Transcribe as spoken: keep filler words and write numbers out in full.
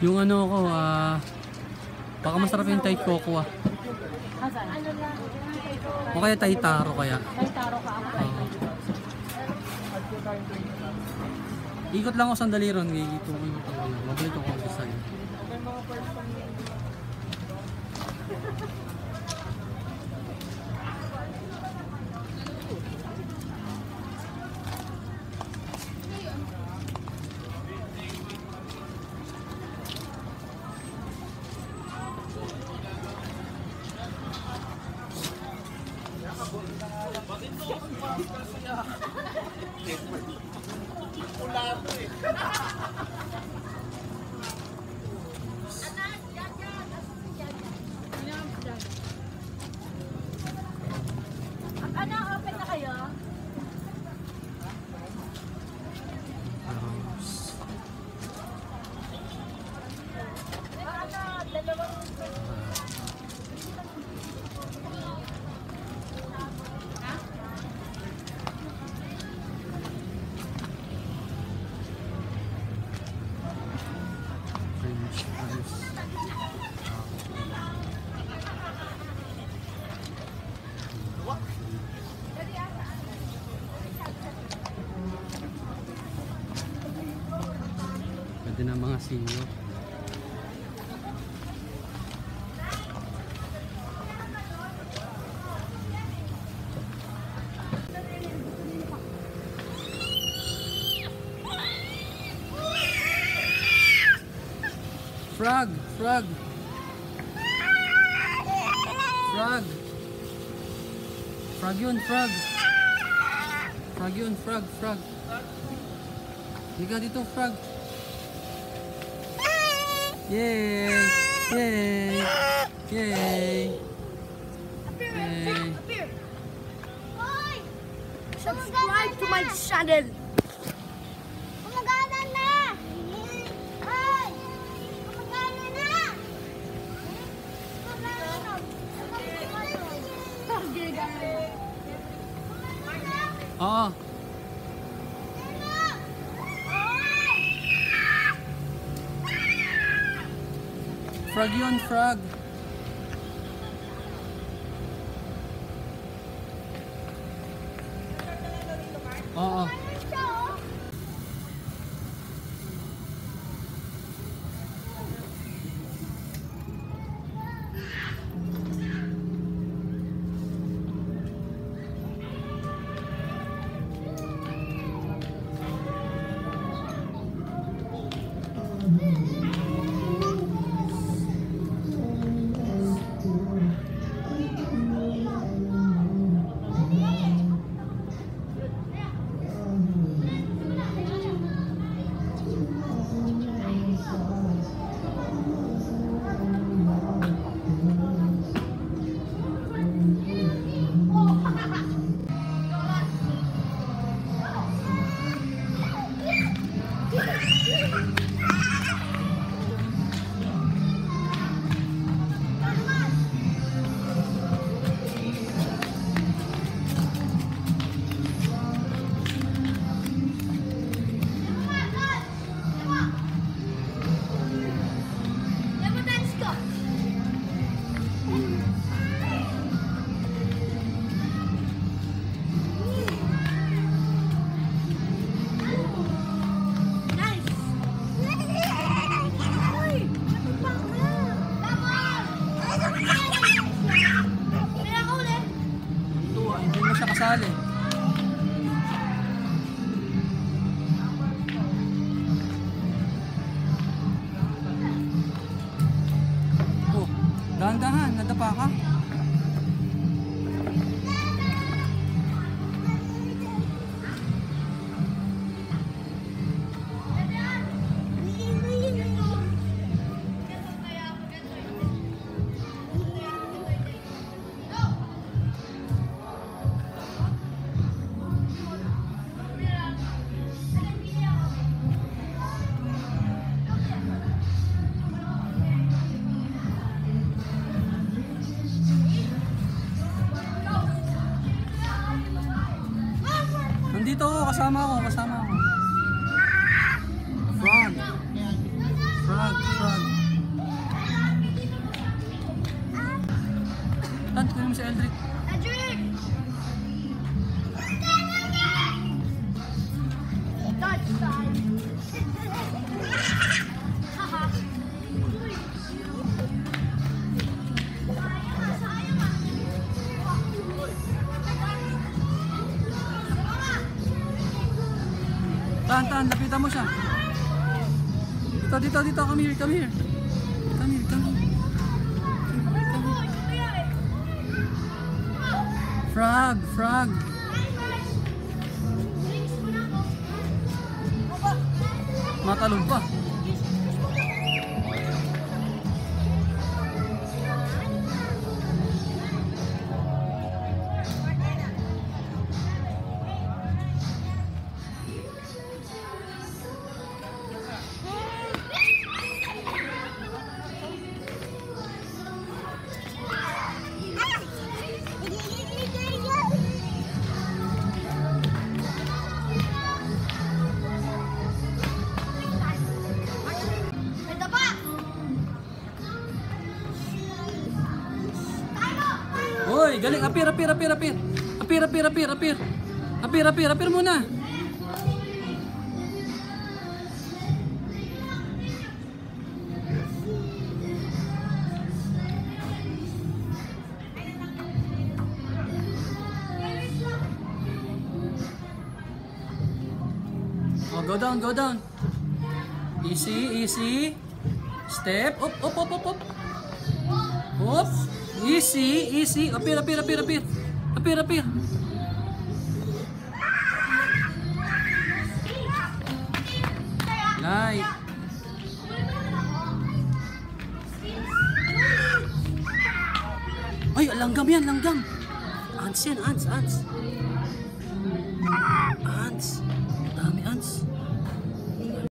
Yung ano ko, ah, baka masarap yung Thai Coco ah. O kaya Thai Taro kaya. Thai Taro ka ako. Uh, ikot lang ako sandali ron. Ikot ako, ikot ako. Mabalik ako ang design. Ano, open na kayo? Pwede na mga sinyo. Frog! Frog! Frog! Frog yun, frog! Frog yun, frog, frog! Liga dito, frog! Yay! Yay! Yay! Yay! Subscribe to my channel! Kumagana na! Hoy! Kumagana na! Oo. Frog yun, frog. Oo. Hindi mo siya kasali. Oh, dahan-dahan, nadapa ka. Nandito ako, kasama ako, kasama ako. Frog. Frog, frog. Tan, kunin mo si Eldrick. Edric! Touch time! Haha! Tan, Tan, lapitan mo siya. Dito, dito, dito. Come here, come here. Come here, come here. Frog, frog. Matalog pa. Ito pa! Uy, galing. Apir, apir, apir, apir. Apir, apir, apir, apir. Apir, apir, apir muna. Oh, go down, go down. Easy, easy. Step. Up, up, up, up, up. Up. Easy, easy. Apir, apir, apir, apir. Apir, apir. Light. Ay, langgam yan, langgam. Ants yan, ants, ants. Ants.